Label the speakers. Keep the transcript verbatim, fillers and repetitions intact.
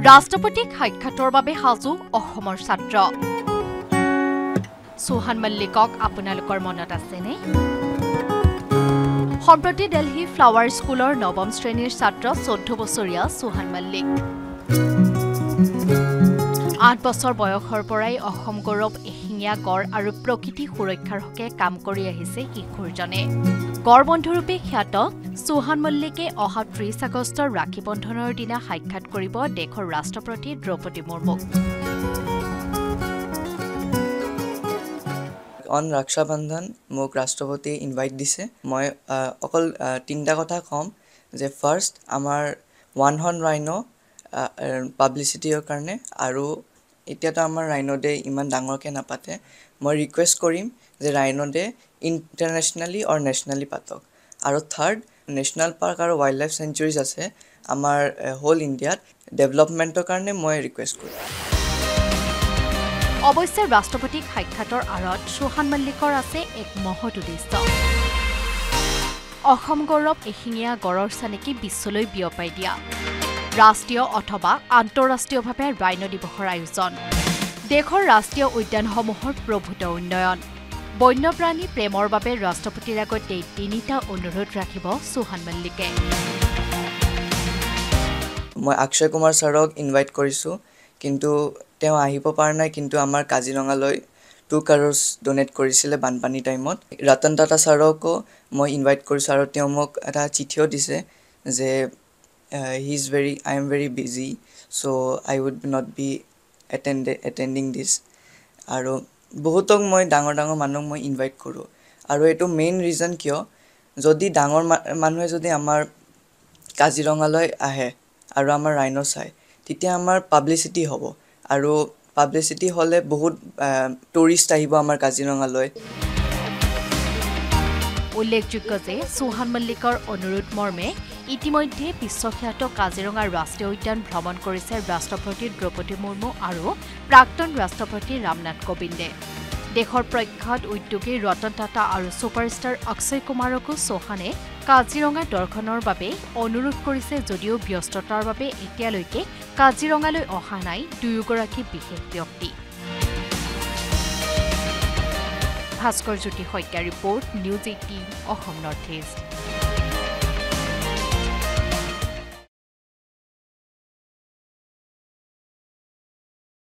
Speaker 1: ৰাষ্ট্ৰপতিক সাক্ষাতৰ বাবে সাজু অসমৰ ছাত্ৰ সুহান মল্লিকক আপোনালোকৰ মনত আছেনে? সম্প্ৰতি দিল্লী ফ্লাৱাৰ স্কুলৰ নৱম শ্ৰেণীৰ ছাত্ৰ চৈধ্য বছৰীয়া সুহান মল্লিক আঠ বছৰ বয়সৰ পৰাই অসম গৌৰৱ এশিঙীয়া গড় আৰু প্ৰকৃতি সুৰক্ষাৰ হকে কাম কৰি আহিছে কিশোৰজনে। গড় বন্ধুৰূপে খ্যাত সুহান মল্লিকে অহা ত্ৰিশ আগষ্টৰ ৰাখী বন্ধনৰ দিনা সাক্ষাৎ কৰিব দেশৰ ৰাষ্ট্ৰপতি দ্ৰৌপদী মুৰ্মুক।
Speaker 2: অন ৰক্ষা বন্ধন মোক ৰাষ্ট্ৰপতিয়ে ইনভাইট দিছে। মই অকল তিনিটা কথা কম যে ফাৰ্ষ্ট আমাৰ ওৱান হৰ্ন ৰাইনো পাব্লিচিটিৰ কাৰণে, আৰু এতিয়াতো আমাৰ ৰাইনো ডে ইমান ডাঙৰকৈ নাপাতে। মই ৰিকুৱেষ্ট কৰিম যে ৰাইনো ডে ইণ্টাৰনেশ্যনেলি অৰ নেশ্যনেলি পাতক। আৰু থাৰ্ড, নেশ্যনেল পাৰ্ক আৰু ৱাইল্ড লাইফ চেঞ্চুৰীজ আছে আমাৰ হোল ইণ্ডিয়াত, ডেভেলপমেণ্টৰ কাৰণে মই ৰিকুৱেষ্ট কৰিম।
Speaker 1: অৱশ্যে ৰাষ্ট্ৰপতিক সাক্ষাতৰ আঁৰত সুহান মল্লিকৰ আছে এক মহৎ উদ্দেশ্য। অসম গৌৰৱ এশিঙীয়া গড়ৰ চানেকি বিশ্বলৈ বিয়পাই দিয়া, ৰাষ্ট্ৰীয় অথবা আন্তঃৰাষ্ট্ৰীয়ভাৱে ৰাইনো দিৱসৰ আয়োজন, দেশৰ ৰাষ্ট্ৰীয় উদ্যানসমূহৰ প্ৰভূত উন্নয়ন, বন্যপ্ৰাণী প্ৰেমৰ বাবে ৰাষ্ট্ৰপতিৰ আগতে তিনিটা অনুৰোধ ৰাখিব সুহান মল্লিকে।
Speaker 2: মই অক্ষয় কুমাৰ ছাৰক ইনভাইট কৰিছোঁ, কিন্তু তেওঁ আহিব পৰা নাই। কিন্তু আমাৰ কাজিৰঙালৈ টু কাৰোৰ্ছ ডনেট কৰিছিলে বানপানী টাইমত। ৰতন টাটা ছাৰকো মই ইনভাইট কৰিছোঁ, আৰু তেওঁ মোক এটা চিঠিও দিছে যে he is very I am very busy, so' I would not be attend attending this. আৰু বহুতক মই ডাঙৰ ডাঙৰ মানুহক মই ইনভাইট কৰোঁ, আৰু এইটো মেইন ৰিজন কিয়, যদি ডাঙৰ মানুহে যদি আমাৰ কাজিৰঙালৈ আহে আৰু আমাৰ ৰাইনো চায়, তেতিয়া আমাৰ পাব্লিচিটি হ'ব, আৰু পাব্লিচিটি হ'লে বহুত টুৰিষ্ট আহিব আমাৰ কাজিৰঙালৈ।
Speaker 1: উল্লেখযোগ্য যে সুহান মল্লিকৰ অনুৰোধ মৰ্মে ইতিমধ্যে বিশ্বখ্যাত কাজিৰঙা ৰাষ্ট্ৰীয় উদ্যান ভ্ৰমণ কৰিছে ৰাষ্ট্ৰপতি দ্ৰৌপদী মুৰ্মু আৰু প্ৰাক্তন ৰাষ্ট্ৰপতি ৰামনাথ কোবিন্দে। দেশৰ প্ৰখ্যাত উদ্যোগী ৰতন টাটা আৰু ছুপাৰষ্টাৰ অক্ষয় কুমাৰকো চৌহানে কাজিৰঙা দৰ্শনৰ বাবে অনুৰোধ কৰিছে, যদিও ব্যস্ততাৰ বাবে এতিয়ালৈকে কাজিৰঙালৈ অহা নাই দুয়োগৰাকী বিশেষ ব্যক্তি। Bhaskar Jyoti Saikia report, News eighteen Assam North east.